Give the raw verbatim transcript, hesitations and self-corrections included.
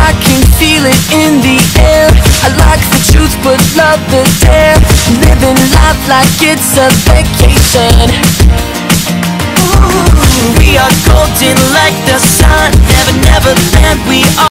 I can feel it in the air. I like the truth but love the dare. Living life like it's a vacation. Ooh, we are golden like the sun. Never, never land, we are